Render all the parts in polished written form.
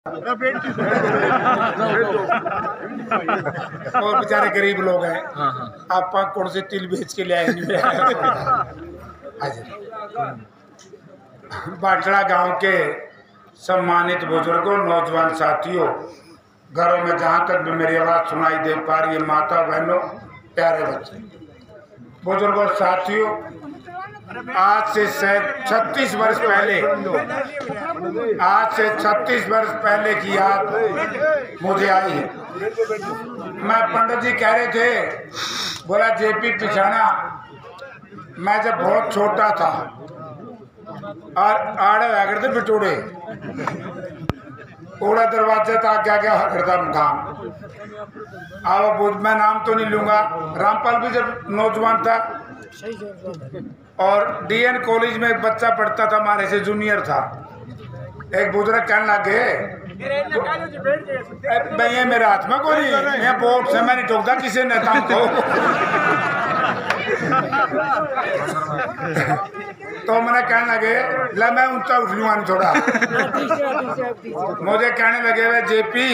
और बेचारे गरीब लोग हैं। आप कौन से तिल बेच के ले आए? बाटड़ा गांव के सम्मानित बुजुर्गों, नौजवान साथियों, घरों में जहां तक भी मेरी आवाज सुनाई दे पा रही है, माता बहनों, प्यारे बच्चे, बुजुर्गों, साथियों, आज से 36 वर्ष पहले की याद मुझे आई है। मैं पंडित जी कह रहे थे, बोला जेपी पिछाना, मैं जब बहुत छोटा था और आड़े वगैरह थे बिटोड़े, ओड़ा दरवाजे था, क्या क्या करता काम। अब मैं नाम तो नहीं लूंगा, रामपाल भी जब नौजवान था और डीएन कॉलेज में एक बच्चा पढ़ता था, हमारे से जूनियर था। एक बुजुर्ग कहने लगे, भैया मेरे हाथ में कोई नहीं, बोर्ड से मैं नहीं ठोकता किसी नेता को। तो मैंने कहने लगे, ला मैं उनका उठ लूँगा थोड़ा। मुझे कहने लगे, वे जेपी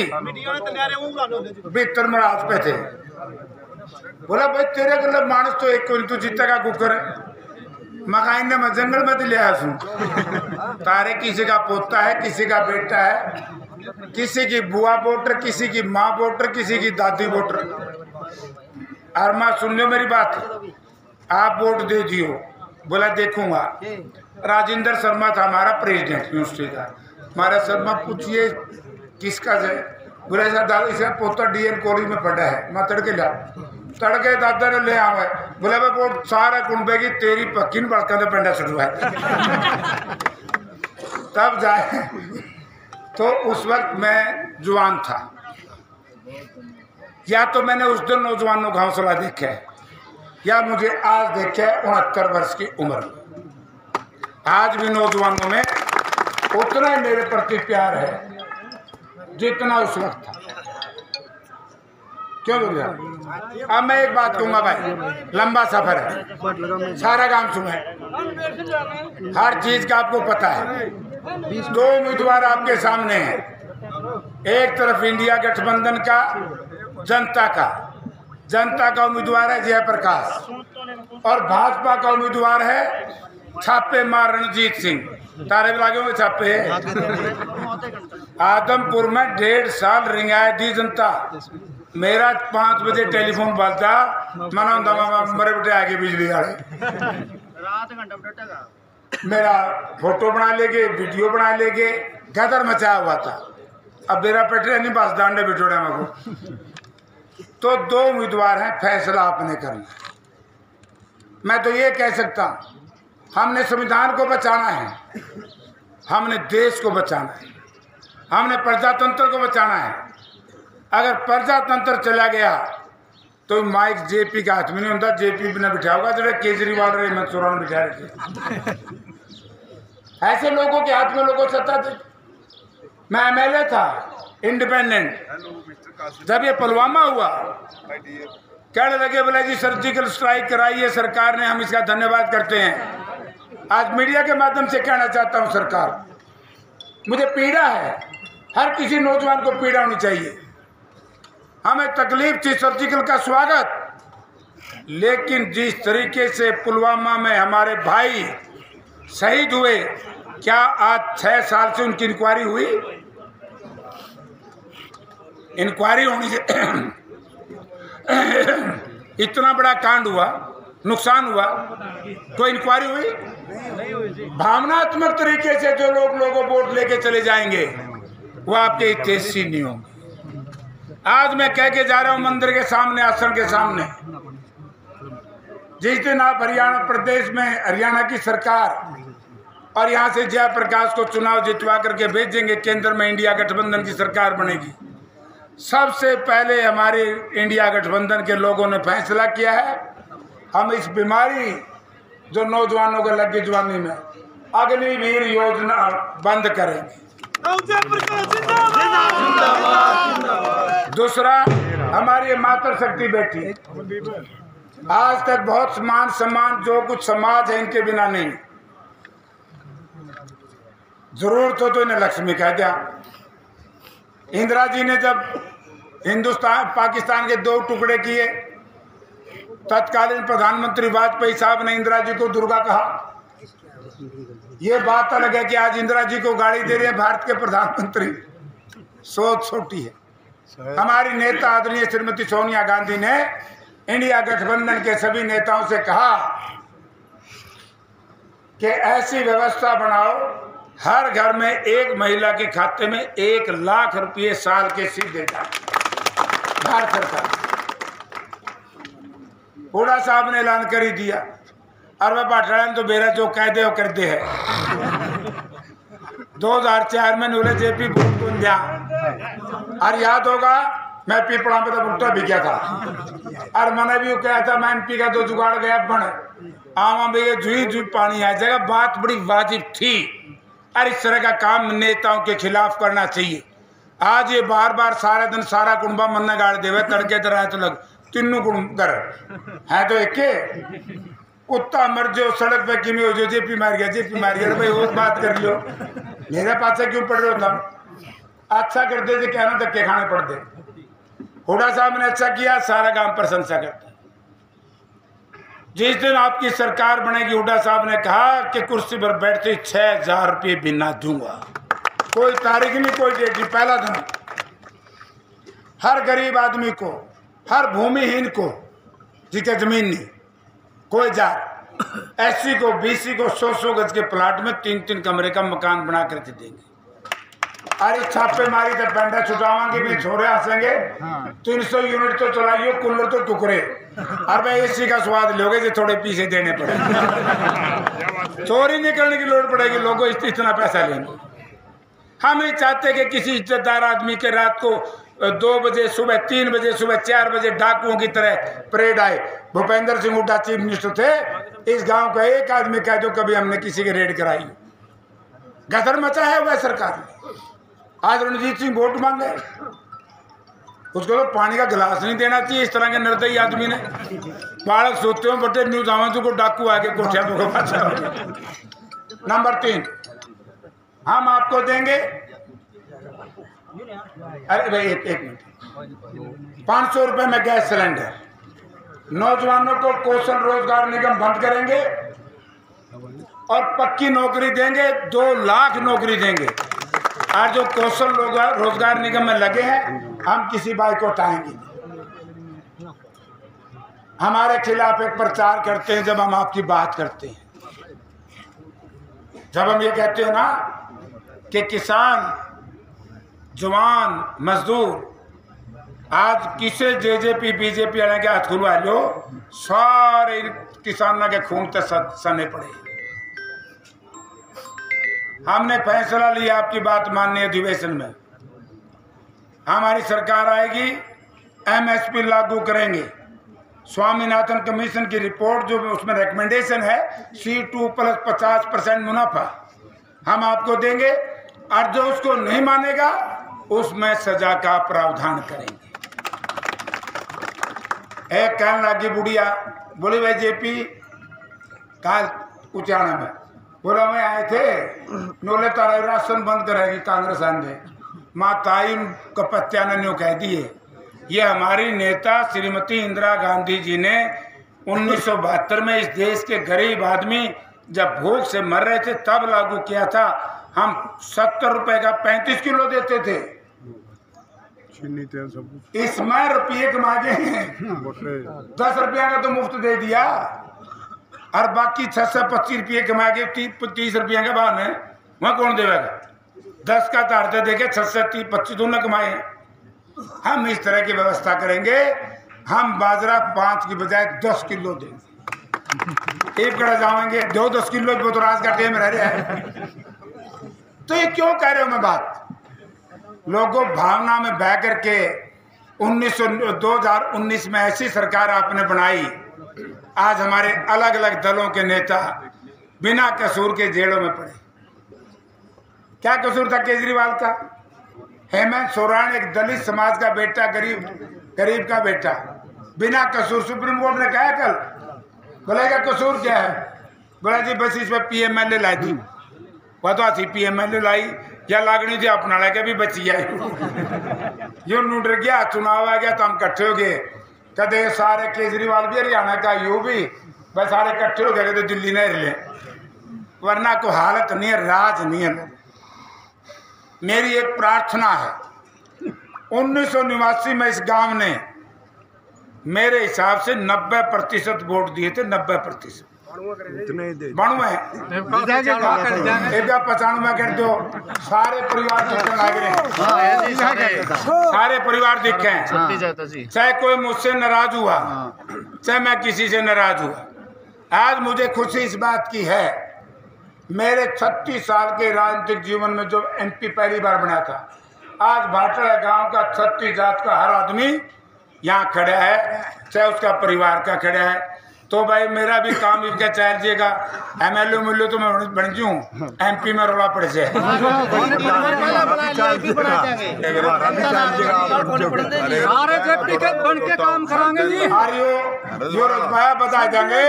भीतर मेरे हाथ पे थे। बोला भाई तेरे गल मानस तो एक कोई, तू जीता का कुकर है, मकान ने मैं जंगल में ले आया हूँ। तारे किसी का पोता है, किसी का बेटा है, किसी की बुआ वोटर, किसी की माँ वोटर, किसी की दादी वोटर। और माँ सुन लो मेरी बात, आप वोट दे दियो। बोला देखूंगा। राजेंद्र शर्मा था हमारा प्रेसिडेंट यूनिवर्सिटी का। हमारा शर्मा पूछिए किसका है? बोला ऐसा दादा, इसका पोता डीएन कॉलेज में पढ़ा है। मैं तड़के ला, तड़के दादा ने ले आवे। बोला भाई वोट सारा कुंबे की तेरी पक्की न बड़का पेंडा छुड़वाए। तब जाए तो उस वक्त मैं जवान था। या तो मैंने उस दिन नौजवानों का हौसला देखा है, या मुझे आज देखे 69 वर्ष की उम्र। आज भी नौजवानों में उतना ही मेरे प्रति प्यार है जितना उस वक्त था। क्यों बोल रहा? अब मैं एक बात कहूंगा भाई, लंबा सफर है, सारा काम सुने, हर चीज का आपको पता है। 2 उम्मीदवार आपके सामने हैं, एक तरफ इंडिया गठबंधन का, जनता का उम्मीदवार है जयप्रकाश, और भाजपा का उम्मीदवार है छापे मार रणजीत सिंह। तारे भी लागे हुए छापे। आदमपुर में 1.5 साल रिंगाई दी जनता। मेरा 5 बजे टेलीफोन बजता, मना मरे बेटे आगे बिजली वाले, मेरा फोटो बना लेगे, वीडियो बना लेगे, गदर मचा हुआ था। अब मेरा पेटे नहीं बस डांडे बिठोड़े मेरे को। तो 2 उम्मीदवार हैं, फैसला आपने करना। मैं तो ये कह सकता हूं, हमने संविधान को बचाना है, हमने देश को बचाना है, हमने प्रजातंत्र को बचाना है। अगर प्रजातंत्र चला गया तो माइक जेपी का हाथ में नहीं होता, जेपी बिना बिठाओगा जो केजरीवाल और हेमंत सोरेन बिठा रखे। ऐसे लोगों के हाथ में लोगों सत्ता थी। मैं एमएलए था इंडिपेंडेंट, जब ये पुलवामा हुआ कहने लगे, बोला जी सर्जिकल स्ट्राइक कराई है सरकार ने, हम इसका धन्यवाद करते हैं। आज मीडिया के माध्यम से कहना चाहता हूं, सरकार, मुझे पीड़ा है, हर किसी नौजवान को पीड़ा होनी चाहिए। हमें तकलीफ थी सर्जिकल का स्वागत, लेकिन जिस तरीके से पुलवामा में हमारे भाई शहीद हुए, क्या आज 6 साल से उनकी इंक्वायरी हुई? इंक्वायरी होनी चाहिए। इतना बड़ा कांड हुआ, नुकसान हुआ, कोई इंक्वायरी हुई? भावनात्मक तरीके से जो लोगों वोट लेके चले जाएंगे वो आपके हितैषी नहीं होंगे। आज मैं कह के जा रहा हूं मंदिर के सामने, आश्रम के सामने, जिस दिन आप हरियाणा प्रदेश में हरियाणा की सरकार और यहां से जयप्रकाश को चुनाव जितवा करके भेजेंगे, केंद्र में इंडिया गठबंधन की सरकार बनेगी, सबसे पहले हमारे इंडिया गठबंधन के लोगों ने फैसला किया है, हम इस बीमारी जो नौजवानों को लगी जवानी में, अग्निवीर योजना बंद करेंगे। दूसरा, हमारी मातृ शक्ति बेटी, आज तक बहुत मान सम्मान जो कुछ समाज है इनके बिना नहीं। जरूरत हो तो इन्हें लक्ष्मी कह दिया, इंदिरा जी ने जब हिंदुस्तान पाकिस्तान के 2 टुकड़े किए, तत्कालीन प्रधानमंत्री वाजपेयी साहब ने इंदिरा जी को दुर्गा कहा। ये बात अलग है कि आज इंदिरा जी को गाड़ी दे रहे हैं भारत के प्रधानमंत्री। सोच छोटी है। हमारी नेता आदरणीय श्रीमती सोनिया गांधी ने इंडिया गठबंधन के सभी नेताओं से कहा कि ऐसी व्यवस्था बनाओ, हर घर में एक महिला के खाते में 1 लाख रुपये साल के सीधे जाए। भारत सरकार हुड्डा साहब ने ऐलान कर ही दिया, और वह पाठशाला तो बेरा जो कह दे वो कर दे है। 2004 में नूले जेपी बुंदिया, और याद होगा मैं पीपड़ा में तो भुट्टा भी गया था, और मैंने भी कहा था मैं एमपी का 2 जुगाड़ गया बने आवा भैया जुई जुई पानी आ जाएगा। बात बड़ी वाजिब थी, और इस तरह का काम नेताओं के खिलाफ करना चाहिए। आज ये बार बार सारा दिन सारा कुंबा मन गाड़ देवे तड़के तरह तो लग तीनों कुंबर है तो एक कुत्ता मर जो सड़क पे किमी हो जो जेपी मार गया भाई वो बात कर लो, मेरे पास क्यों पड़ रहे हो तुम? अच्छा करते थे क्या ना धक्के खाने पड़ते। हुड्डा साहब ने अच्छा किया, सारा काम प्रशंसा करते। जिस दिन आपकी सरकार बनेगी, हुड्डा साहब ने कहा कि कुर्सी पर बैठते 6000 रुपये बिना दूंगा, कोई तारीख नहीं कोई डेट नहीं, पहला दिन हर गरीब आदमी को, हर भूमिहीन को जिसके जमीन नहीं, कोई जात एससी को बीसी को 100 गज के प्लाट में 3-3 कमरे का मकान बना करके देंगे। अरे छापेमारी तो पेंडा छुटावांगे भी, छोरे हंसेंगे। 300 यूनिट तो चलाइयो, कूलर तो टुकड़े, और भाई एसी का स्वाद लोगे जो थोड़े पीछे देने पड़ेंगे। चोरी नहीं करने की लोड़ पड़ेगी, लोगों इतना पैसा लेंगे। हम नहीं चाहते कि किसी इज्जतदार आदमी के रात को 2 बजे, सुबह 3 बजे, सुबह 4 बजे डाकुओं की तरह परेड आए। भूपेंद्र सिंह हुड्डा चीफ मिनिस्टर थे, इस गांव का एक आदमी कह दो कभी हमने किसी की रेड कराई। गदर मचा है वह सरकार ने। आज रणजीत सिंह वोट मांगे, उसको तो पानी का गिलास नहीं देना चाहिए। इस तरह के निर्दयी आदमी ने बालक सोते हो बटे न्यूज आवाजों को डाकू आगे कोठिया को। नंबर 3 हम आपको देंगे, अरे भाई एक मिनट, 500 रुपए में गैस सिलेंडर। नौजवानों को कौशल रोजगार निगम बंद करेंगे और पक्की नौकरी देंगे, 2 लाख नौकरी देंगे। और जो कौशल रोजगार निगम में लगे हैं, हम किसी भाई को हटाएंगे नहीं। हमारे खिलाफ एक प्रचार करते हैं जब हम आपकी बात करते हैं, जब हम ये कहते हैं ना कि किसान, जवान, मजदूर, आज किसे जेजेपी बीजेपी वाले के हाथ खुलवा लो, सारे किसानों के खून तक सने पड़े। हमने फैसला लिया आपकी बात मानने अधिवेशन में, हमारी सरकार आएगी, एमएसपी लागू करेंगे। स्वामीनाथन कमीशन की रिपोर्ट जो उसमें रिकमेंडेशन है C2 + 50% मुनाफा हम आपको देंगे, और जो उसको नहीं मानेगा उसमें सजा का प्रावधान करेंगे। एक कहने लगी बुढ़िया, बोली भाई जेपी काल उचाना में बोला मैं आए थे नोले तारा राशन बंद करेगी कांग्रेस आंधे माताई कपत्या ने कह दिए। ये हमारी नेता श्रीमती इंदिरा गांधी जी ने 1972 में इस देश के गरीब आदमी जब भूख से मर रहे थे तब लागू किया था। हम 70 रुपए का 35 किलो देते थे, इसमें रुपये कमा गए 10 रुपया का तो मुफ्त दे दिया, और बाकी 6 से 25 रुपये कमा के 30 रुपये के बाद में वहाँ कौन देगा? 10 का तारते देके 6 से 30 25 दोनों कमाए। हम इस तरह की व्यवस्था करेंगे, हम बाजरा 5 की बजाय 10 किलो देंगे। एक कड़ा जाएंगे 2-10 किलो बोतराज का टेम रह रहा है। तो ये क्यों कह रहे हो मैं बात? लोगों भावना में बह करके 2019 में ऐसी सरकार आपने बनाई, आज हमारे अलग अलग दलों के नेता बिना कसूर के जेलों में पड़े। क्या कसूर था केजरीवाल का? हेमंत सोरेन एक दलित समाज का बेटा, गरीब का बेटा, बिना कसूर सुप्रीम कोर्ट ने कहा कल, बोलेगा कसूर क्या है? बोला जी बस इस पर PMLA लाई थी, वह तो थी PMLA लाई, या लागनी थी अपना लेके भी बची आई यूं डर गया, चुनाव आ गया तो हम इकट्ठे हो गए। कदे सारे केजरीवाल भी हरियाणा का, यू भी बस सारे इकट्ठे हो गए, कहते दिल्ली नहीं रहे, वरना कोई हालत नहीं है, राज नहीं है। मेरी एक प्रार्थना है, 1989 में इस गांव ने मेरे हिसाब से 90% वोट दिए थे, 90%। 95 कर दो, सारे परिवार सारे परिवार दिखे, चाहे कोई मुझसे नाराज हुआ, चाहे मैं किसी से नाराज हुआ। आज मुझे खुशी इस बात की है, मेरे 36 साल के राजनीतिक जीवन में जो MP पहली बार बना था, आज भाटड़ा गांव का 36 जात का हर आदमी यहाँ खड़ा है, चाहे उसका परिवार का खड़ा है। तो भाई मेरा भी काम इनका चल जाएगा, MLA मिलो तो मैं बन जाऊँ, MP में रोड़ा पड़ जाए। काम कराएंगे जी, जो रजमाया बता देंगे।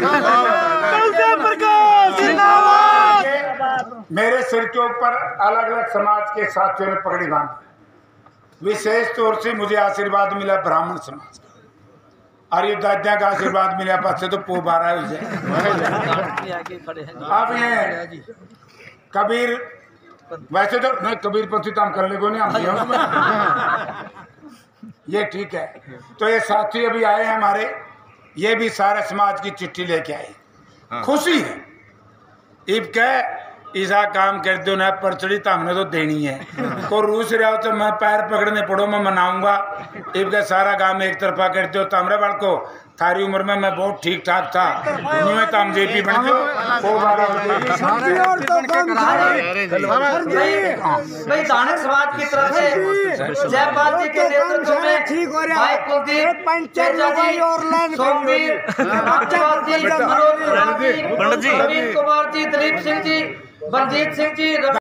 मेरे सिर के ऊपर अलग अलग समाज के साथियों ने पगड़ी बांधी, विशेष तौर से मुझे आशीर्वाद मिला ब्राह्मण समाज का, और ये दादा का आशीर्वाद मिला पास से तो पो 12 हो जाए। अब ये कबीर, वैसे तो नहीं कबीर पंथी तो हम कर ले को नहीं, हम ये ठीक है। तो ये साथी अभी आए हैं हमारे, ये भी सारे समाज की चिट्ठी लेके आए, खुशी है। इब कह ऐसा काम कर दो ना, परचड़ी तो हमने तो देनी है, को रूस रहा हो तो मैं पैर पकड़ने पड़ो, मैं मनाऊंगा। इब कह सारा काम एक तरफा कर दो, तो हमारे बाल को थारी उम्र में मैं बहुत ठीक ठाक था, में तो हम JP बन दो। भाई दानक समाज की तरफ से जयपाल जी के नेतृत्व में भाई कुलदीप, सोमवीर, नवीन कुमार जी, दिलीप सिंह जी, बलजीत सिंह जी।